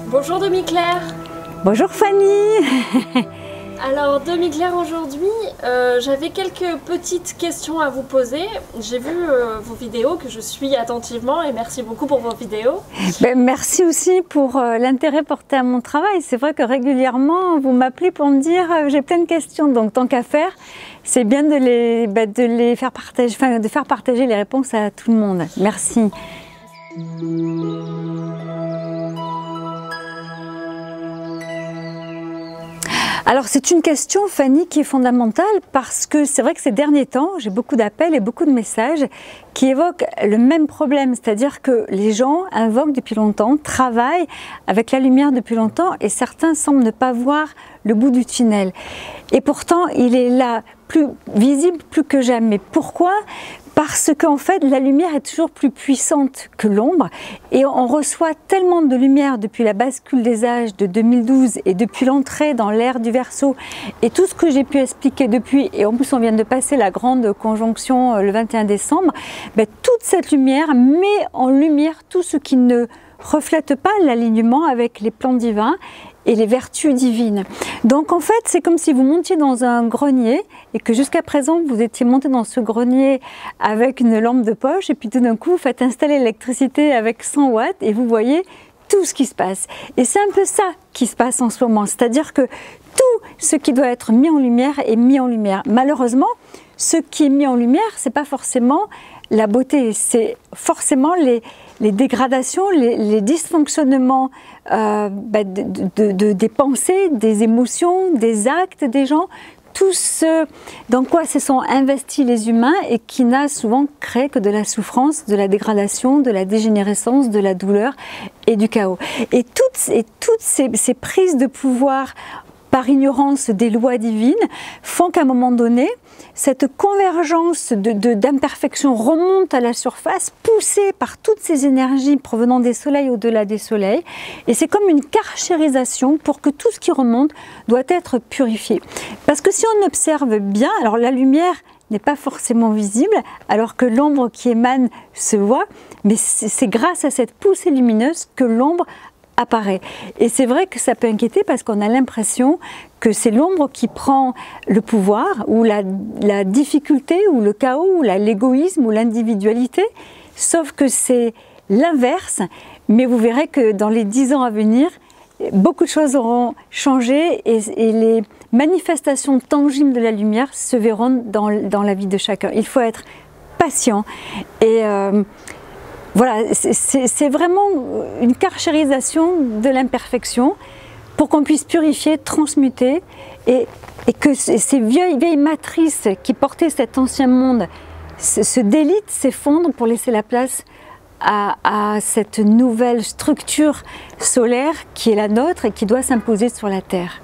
Bonjour Demi-Claire. Bonjour Fanny. Alors Demi-Claire, aujourd'hui j'avais quelques petites questions à vous poser. J'ai vu vos vidéos que je suis attentivement et merci beaucoup pour vos vidéos. Merci aussi pour l'intérêt porté à mon travail. C'est vrai que régulièrement vous m'appelez pour me dire j'ai plein de questions, donc tant qu'à faire, c'est bien de les faire partager, de faire partager les réponses à tout le monde. Merci. Alors c'est une question, Fanny, qui est fondamentale parce que c'est vrai que ces derniers temps, j'ai beaucoup d'appels et beaucoup de messages qui évoquent le même problème, c'est-à-dire que les gens invoquent depuis longtemps, travaillent avec la lumière depuis longtemps et certains semblent ne pas voir le bout du tunnel. Et pourtant, il est là, plus visible plus que jamais. Pourquoi ? Parce qu'en fait, la lumière est toujours plus puissante que l'ombre et on reçoit tellement de lumière depuis la bascule des âges de 2012 et depuis l'entrée dans l'ère du Verseau et tout ce que j'ai pu expliquer depuis, et en plus on vient de passer la grande conjonction le 21 décembre, toute cette lumière met en lumière tout ce qui ne reflète pas l'alignement avec les plans divins et les vertus divines. Donc en fait, c'est comme si vous montiez dans un grenier et que jusqu'à présent, vous étiez monté dans ce grenier avec une lampe de poche et puis tout d'un coup, vous faites installer l'électricité avec 100 watts et vous voyez tout ce qui se passe. Et c'est un peu ça qui se passe en ce moment, c'est-à-dire que tout ce qui doit être mis en lumière est mis en lumière. Malheureusement, ce qui est mis en lumière, c'est pas forcément la beauté, c'est forcément les dégradations, les dysfonctionnements des pensées, des émotions, des actes des gens, tout ce dans quoi se sont investis les humains et qui n'a souvent créé que de la souffrance, de la dégradation, de la dégénérescence, de la douleur et du chaos. Et toutes ces prises de pouvoir par ignorance des lois divines, font qu'à un moment donné, cette convergence d'imperfection remonte à la surface, poussée par toutes ces énergies provenant des soleils au-delà des soleils, et c'est comme une karchérisation pour que tout ce qui remonte doit être purifié. Parce que si on observe bien, alors la lumière n'est pas forcément visible, alors que l'ombre qui émane se voit, mais c'est grâce à cette poussée lumineuse que l'ombre apparaît. Et c'est vrai que ça peut inquiéter parce qu'on a l'impression que c'est l'ombre qui prend le pouvoir, ou la difficulté, ou le chaos, ou l'égoïsme, ou l'individualité, sauf que c'est l'inverse, mais vous verrez que dans les 10 ans à venir, beaucoup de choses auront changé et les manifestations tangibles de la lumière se verront dans la vie de chacun. Il faut être patient et voilà, c'est vraiment une karchérisation de l'imperfection pour qu'on puisse purifier, transmuter et que ces vieilles matrices qui portaient cet ancien monde se délitent, s'effondrent pour laisser la place à cette nouvelle structure solaire qui est la nôtre et qui doit s'imposer sur la Terre.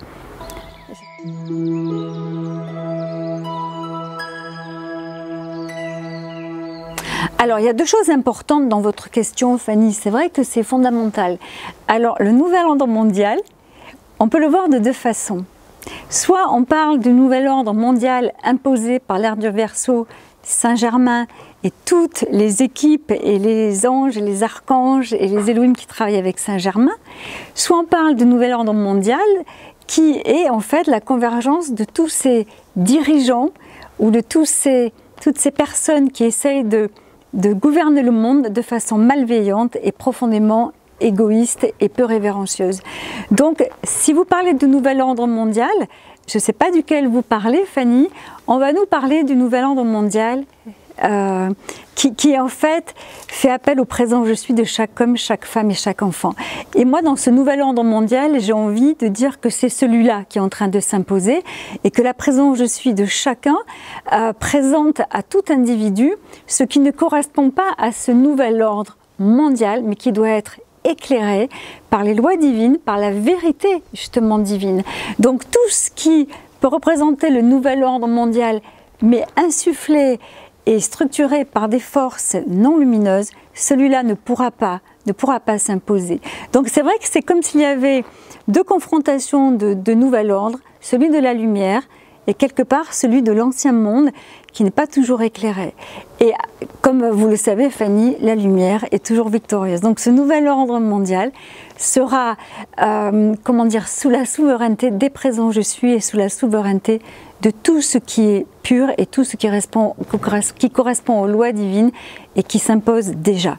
Alors, il y a deux choses importantes dans votre question, Fanny. C'est vrai que c'est fondamental. Alors, le nouvel ordre mondial, on peut le voir de deux façons. Soit on parle du nouvel ordre mondial imposé par l'ère du Verseau, Saint-Germain et toutes les équipes et les anges et les archanges et les Elohim qui travaillent avec Saint-Germain. Soit on parle du nouvel ordre mondial qui est en fait la convergence de tous ces dirigeants ou de toutes ces personnes qui essayent de gouverner le monde de façon malveillante et profondément égoïste et peu révérencieuse. Donc, si vous parlez de nouvel ordre mondial, je ne sais pas duquel vous parlez, Fanny, on va nous parler du nouvel ordre mondial qui en fait fait appel au présent je suis de chaque homme, chaque femme et chaque enfant. Et moi, dans ce nouvel ordre mondial, j'ai envie de dire que c'est celui-là qui est en train de s'imposer et que la présence je suis de chacun présente à tout individu ce qui ne correspond pas à ce nouvel ordre mondial, mais qui doit être éclairé par les lois divines, par la vérité justement divine. Donc tout ce qui peut représenter le nouvel ordre mondial, mais insufflé et structuré par des forces non lumineuses, celui-là ne pourra pas s'imposer. Donc c'est vrai que c'est comme s'il y avait deux confrontations de nouvel ordre, celui de la lumière et quelque part celui de l'ancien monde qui n'est pas toujours éclairé. Et comme vous le savez, Fanny, la lumière est toujours victorieuse. Donc ce nouvel ordre mondial sera, comment dire, sous la souveraineté des présents je suis et sous la souveraineté de tout ce qui est pur et tout ce qui correspond aux lois divines et qui s'impose déjà.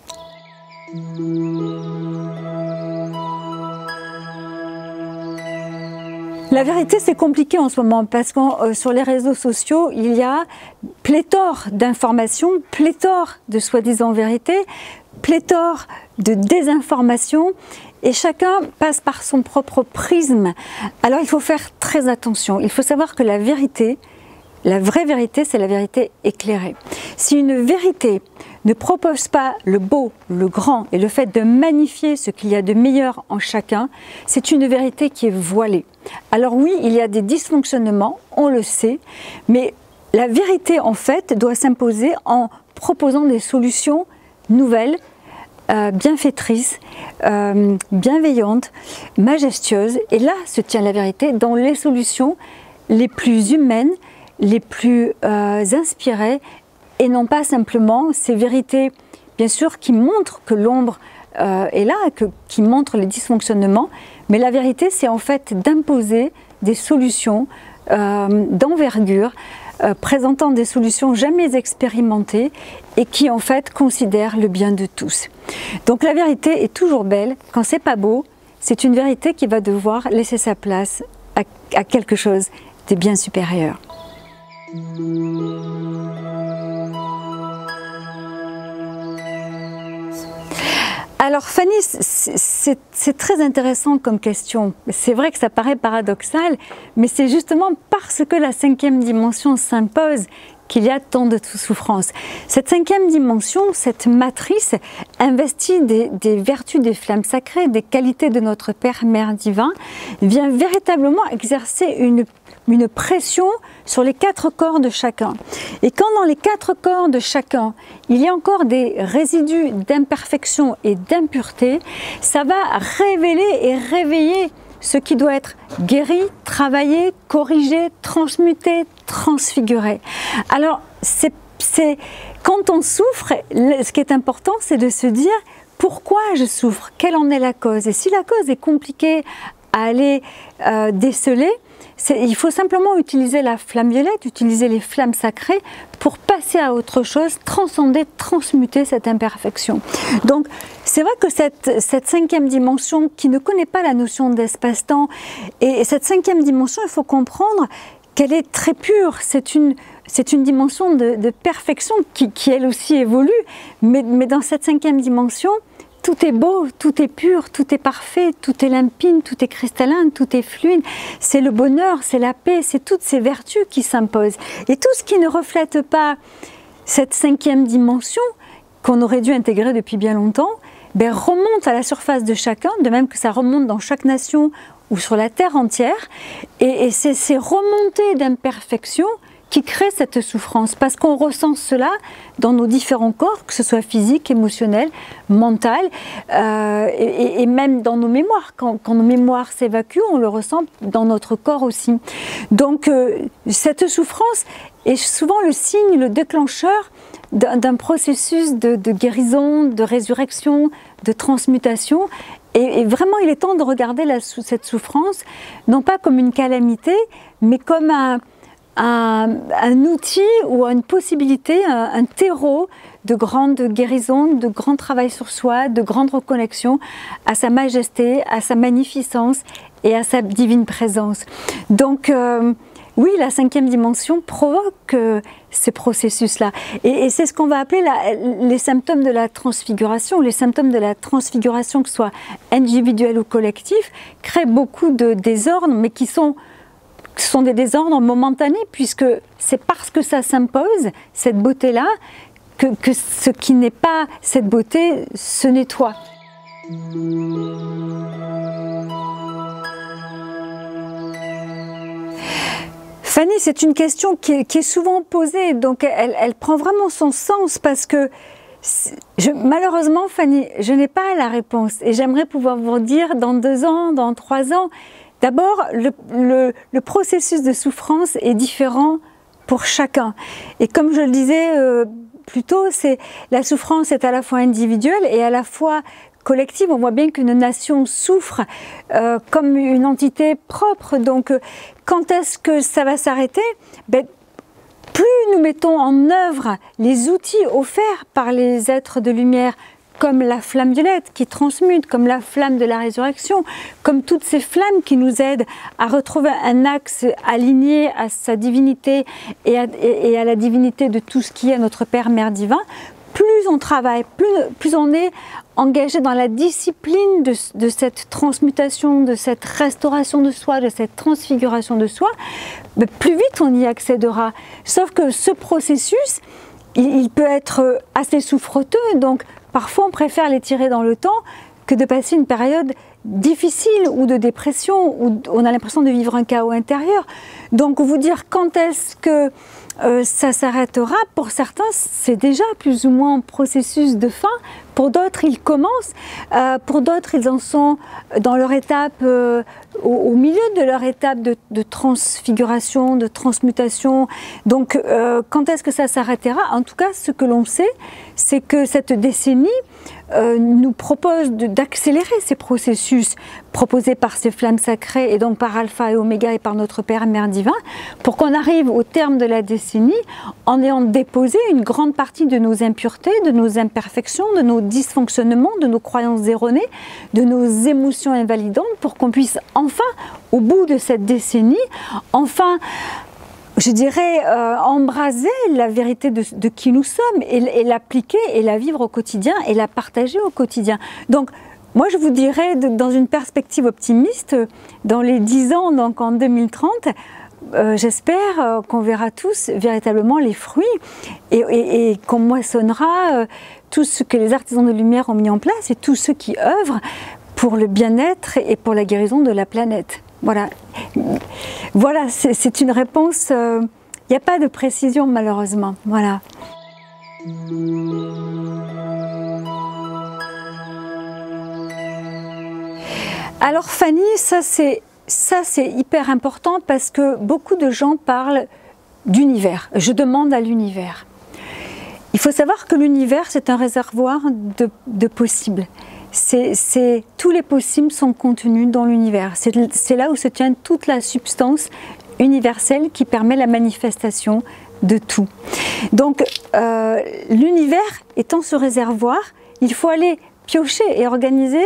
La vérité, c'est compliqué en ce moment parce que sur les réseaux sociaux, il y a pléthore d'informations, pléthore de soi-disant vérités, pléthore de désinformation et chacun passe par son propre prisme. Alors il faut faire très attention. Il faut savoir que la vérité, la vraie vérité, c'est la vérité éclairée. Si une vérité ne propose pas le beau, le grand et le fait de magnifier ce qu'il y a de meilleur en chacun, c'est une vérité qui est voilée. Alors oui, il y a des dysfonctionnements, on le sait, mais la vérité en fait doit s'imposer en proposant des solutions nouvelles, bienfaitrices, bienveillantes, majestueuses. Et là se tient la vérité dans les solutions les plus humaines, les plus inspirées, et non pas simplement ces vérités, bien sûr, qui montrent que l'ombre est là, qui montrent les dysfonctionnements, mais la vérité, c'est en fait d'imposer des solutions d'envergure, présentant des solutions jamais expérimentées et qui en fait considèrent le bien de tous. Donc la vérité est toujours belle, quand c'est pas beau, c'est une vérité qui va devoir laisser sa place à quelque chose de bien supérieur. Alors Fanny, c'est très intéressant comme question. C'est vrai que ça paraît paradoxal, mais c'est justement parce que la cinquième dimension s'impose qu'il y a tant de souffrance. Cette cinquième dimension, cette matrice, investie des vertus des flammes sacrées, des qualités de notre Père, Mère divin, vient véritablement exercer une pression sur les 4 corps de chacun. Et quand dans les 4 corps de chacun, il y a encore des résidus d'imperfection et d'impureté, ça va révéler et réveiller ce qui doit être guéri, travaillé, corrigé, transmuté, transfiguré. Alors, quand on souffre, ce qui est important, c'est de se dire pourquoi je souffre, quelle en est la cause. Et si la cause est compliquée à aller déceler, il faut simplement utiliser la flamme violette, utiliser les flammes sacrées pour passer à autre chose, transcender, transmuter cette imperfection. Donc c'est vrai que cette cinquième dimension qui ne connaît pas la notion d'espace-temps, et cette cinquième dimension, il faut comprendre qu'elle est très pure, c'est une dimension de perfection qui elle aussi évolue, mais dans cette cinquième dimension, tout est beau, tout est pur, tout est parfait, tout est limpide, tout est cristallin, tout est fluide. C'est le bonheur, c'est la paix, c'est toutes ces vertus qui s'imposent. Et tout ce qui ne reflète pas cette cinquième dimension, qu'on aurait dû intégrer depuis bien longtemps, remonte à la surface de chacun, de même que ça remonte dans chaque nation ou sur la terre entière. Et c'est ces remontées d'imperfection qui crée cette souffrance, parce qu'on ressent cela dans nos différents corps, que ce soit physique, émotionnel, mental, et même dans nos mémoires. Quand nos mémoires s'évacuent, on le ressent dans notre corps aussi. Donc cette souffrance est souvent le signe, le déclencheur d'un processus de guérison, de résurrection, de transmutation. Et vraiment, il est temps de regarder cette souffrance, non pas comme une calamité, mais comme un outil ou une possibilité, un terreau de grande guérison, de grand travail sur soi, de grande reconnexion à sa majesté, à sa magnificence et à sa divine présence. Donc oui, la cinquième dimension provoque ces processus-là. Et c'est ce qu'on va appeler les symptômes de la transfiguration. Les symptômes de la transfiguration, que ce soit individuel ou collectif, créent beaucoup de désordres, mais qui sont des désordres momentanés, puisque c'est parce que ça s'impose, cette beauté-là, que ce qui n'est pas cette beauté se nettoie. Fanny, c'est une question qui est souvent posée, donc elle prend vraiment son sens, parce que malheureusement, Fanny, je n'ai pas la réponse, et j'aimerais pouvoir vous dire dans 2 ans, dans 3 ans, D'abord, le processus de souffrance est différent pour chacun. Et comme je le disais plus tôt, la souffrance est à la fois individuelle et à la fois collective. On voit bien qu'une nation souffre comme une entité propre. Donc, quand est-ce que ça va s'arrêter? Plus nous mettons en œuvre les outils offerts par les êtres de lumière, comme la flamme violette qui transmute, comme la flamme de la résurrection, comme toutes ces flammes qui nous aident à retrouver un axe aligné à sa divinité et à la divinité de tout ce qui est notre Père, Mère divin, plus on travaille, plus on est engagé dans la discipline de cette transmutation, de cette restauration de soi, de cette transfiguration de soi, plus vite on y accédera. Sauf que ce processus, il peut être assez souffreteux, donc parfois on préfère l'étirer dans le temps que de passer une période difficile ou de dépression, où on a l'impression de vivre un chaos intérieur. Donc vous dire quand est-ce que ça s'arrêtera, pour certains c'est déjà plus ou moins en processus de fin, pour d'autres ils commencent, pour d'autres ils en sont dans leur étape, au milieu de leur étape de transfiguration, de transmutation. Donc quand est-ce que ça s'arrêtera? En tout cas, ce que l'on sait, c'est que cette décennie nous propose d'accélérer ces processus proposés par ces flammes sacrées et donc par Alpha et Oméga et par notre Père Mère divin, pour qu'on arrive au terme de la décennie en ayant déposé une grande partie de nos impuretés, de nos imperfections, de nos dysfonctionnements, de nos croyances erronées, de nos émotions invalidantes, pour qu'on puisse enfin, au bout de cette décennie, enfin, je dirais, embraser la vérité de qui nous sommes et l'appliquer et la vivre au quotidien et la partager au quotidien. Donc, moi, je vous dirais, dans une perspective optimiste, dans les 10 ans, donc en 2030, j'espère qu'on verra tous véritablement les fruits et qu'on moissonnera tout ce que les artisans de lumière ont mis en place et tous ceux qui œuvrent pour le bien-être et pour la guérison de la planète. Voilà, voilà, c'est une réponse, il n'y a pas de précision malheureusement, voilà. Alors Fanny, ça c'est hyper important parce que beaucoup de gens parlent d'univers, je demande à l'univers. Il faut savoir que l'univers c'est un réservoir de possibles. Tous les possibles sont contenus dans l'univers. C'est là où se tient toute la substance universelle qui permet la manifestation de tout. Donc l'univers étant ce réservoir, il faut aller piocher et organiser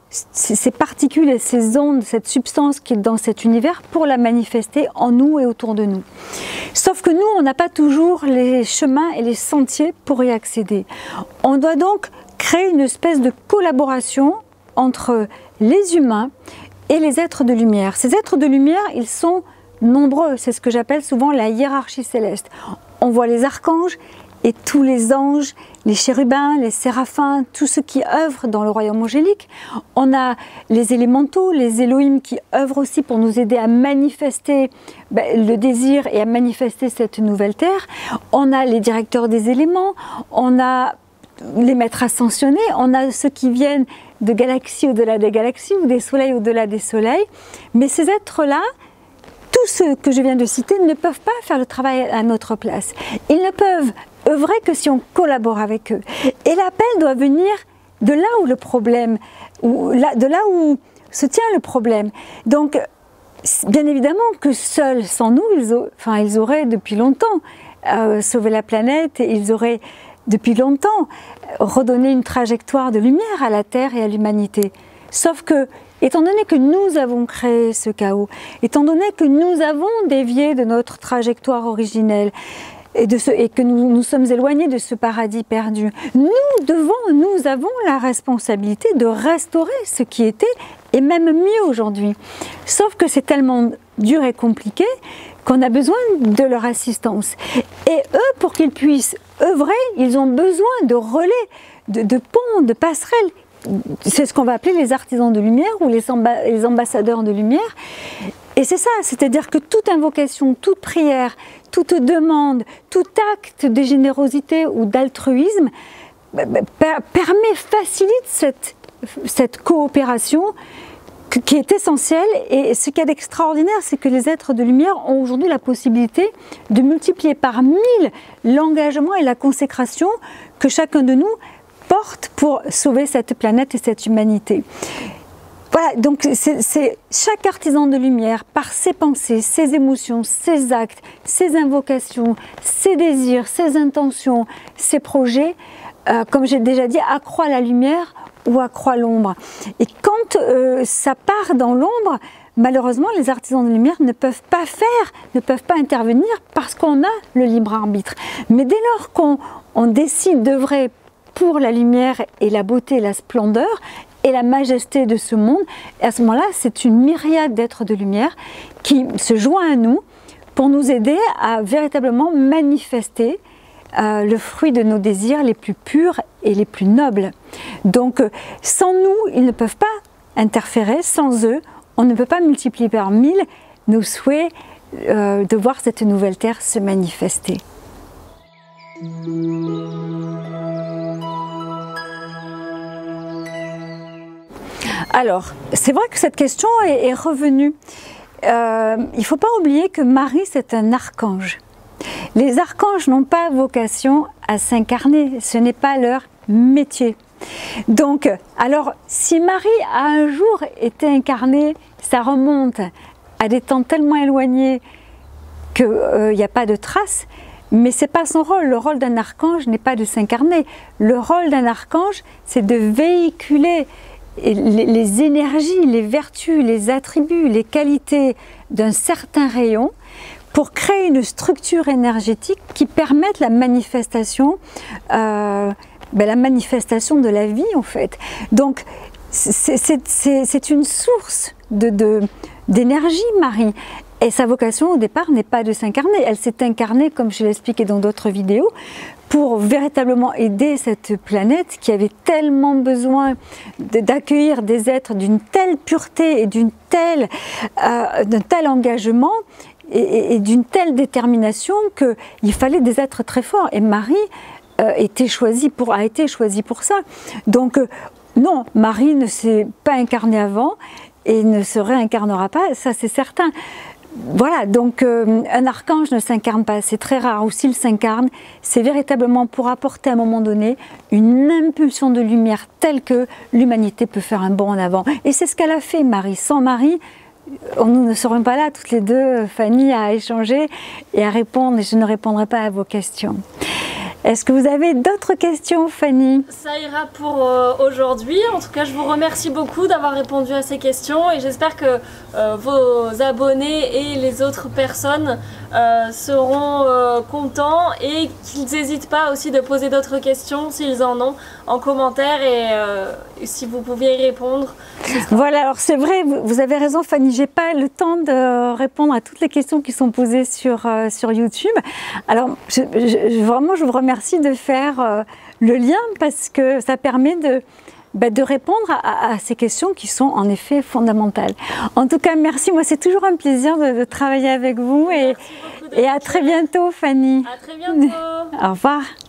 ces particules et ces ondes, cette substance qui est dans cet univers pour la manifester en nous et autour de nous. Sauf que nous, on n'a pas toujours les chemins et les sentiers pour y accéder. On doit donc créer une espèce de collaboration entre les humains et les êtres de lumière. Ces êtres de lumière, ils sont nombreux, c'est ce que j'appelle souvent la hiérarchie céleste. On voit les archanges et tous les anges, les chérubins, les séraphins, tous ceux qui œuvrent dans le royaume angélique. On a les élémentaux, les Elohim qui œuvrent aussi pour nous aider à manifester le désir et à manifester cette nouvelle terre. On a les directeurs des éléments, on a les maîtres ascensionnés, on a ceux qui viennent de galaxies au-delà des galaxies ou des soleils au-delà des soleils. Mais ces êtres-là, tous ceux que je viens de citer, ne peuvent pas faire le travail à notre place. Ils ne peuvent œuvrer que si on collabore avec eux. Et l'appel doit venir de là où le problème, de là où se tient le problème. Donc, bien évidemment que seuls, sans nous, ils auraient depuis longtemps sauvé la planète et ils auraient depuis longtemps redonné une trajectoire de lumière à la Terre et à l'humanité. Sauf que, étant donné que nous avons créé ce chaos, étant donné que nous avons dévié de notre trajectoire originelle, et que nous sommes éloignés de ce paradis perdu, nous avons la responsabilité de restaurer ce qui était, et même mieux aujourd'hui. Sauf que c'est tellement dur et compliqué qu'on a besoin de leur assistance. Et eux, pour qu'ils puissent œuvrer, ils ont besoin de relais, de ponts, de passerelles. C'est ce qu'on va appeler les artisans de lumière ou les ambassadeurs de lumière. Et c'est ça, c'est-à-dire que toute invocation, toute prière, toute demande, tout acte de générosité ou d'altruisme facilite cette coopération qui est essentiel. Et ce qu'il y a d'extraordinaire, c'est que les êtres de lumière ont aujourd'hui la possibilité de multiplier par 1000 l'engagement et la consécration que chacun de nous porte pour sauver cette planète et cette humanité. Voilà, donc c'est chaque artisan de lumière, par ses pensées, ses émotions, ses actes, ses invocations, ses désirs, ses intentions, ses projets, comme j'ai déjà dit, accroît la lumière ou accroît l'ombre. Et quand ça part dans l'ombre, malheureusement, les artisans de lumière ne peuvent pas faire, ne peuvent pas intervenir parce qu'on a le libre arbitre. Mais dès lors qu'on décide d'œuvrer pour la lumière et la beauté, la splendeur et la majesté de ce monde, et à ce moment-là, c'est une myriade d'êtres de lumière qui se joint à nous pour nous aider à véritablement manifester le fruit de nos désirs les plus purs et les plus nobles. Donc, sans nous, ils ne peuvent pas interférer, sans eux, on ne peut pas multiplier par 1000 nos souhaits de voir cette nouvelle terre se manifester. Alors, c'est vrai que cette question est revenue. Il ne faut pas oublier que Marie, c'est un archange. Les archanges n'ont pas vocation à s'incarner, ce n'est pas leur métier. Donc, alors, si Marie a un jour été incarnée, ça remonte à des temps tellement éloignés qu'il n'y a pas de traces, mais ce n'est pas son rôle. Le rôle d'un archange n'est pas de s'incarner. Le rôle d'un archange, c'est de véhiculer les énergies, les vertus, les attributs, les qualités d'un certain rayon pour créer une structure énergétique qui permette la manifestation de la vie en fait. Donc c'est une source d'énergie, Marie. Et sa vocation au départ n'est pas de s'incarner. Elle s'est incarnée, comme je l'ai expliqué dans d'autres vidéos, pour véritablement aider cette planète qui avait tellement besoin d'accueillir des êtres d'une telle pureté et d'un tel engagement et d'une telle détermination qu'il fallait des êtres très forts. Et Marie a été choisie pour ça. Donc non, Marie ne s'est pas incarnée avant et ne se réincarnera pas, ça c'est certain. Voilà, donc un archange ne s'incarne pas, c'est très rare, ou s'il s'incarne, c'est véritablement pour apporter à un moment donné une impulsion de lumière telle que l'humanité peut faire un bond en avant. Et c'est ce qu'elle a fait, Marie. Sans Marie, nous ne serions pas là, toutes les deux, Fanny, à échanger et à répondre, et je ne répondrai pas à vos questions. Est-ce que vous avez d'autres questions, Fanny? Ça ira pour aujourd'hui. En tout cas, je vous remercie beaucoup d'avoir répondu à ces questions et j'espère que vos abonnés et les autres personnes seront contents et qu'ils n'hésitent pas aussi de poser d'autres questions s'ils en ont en commentaire et si vous pouviez y répondre. Voilà, alors c'est vrai, vous avez raison, Fanny, j'ai pas le temps de répondre à toutes les questions qui sont posées sur YouTube. Alors, vraiment, je vous remercie de faire le lien parce que ça permet de répondre à ces questions qui sont en effet fondamentales. En tout cas, merci. Moi, c'est toujours un plaisir de travailler avec vous et à très bientôt, Fanny. À très bientôt. Au revoir.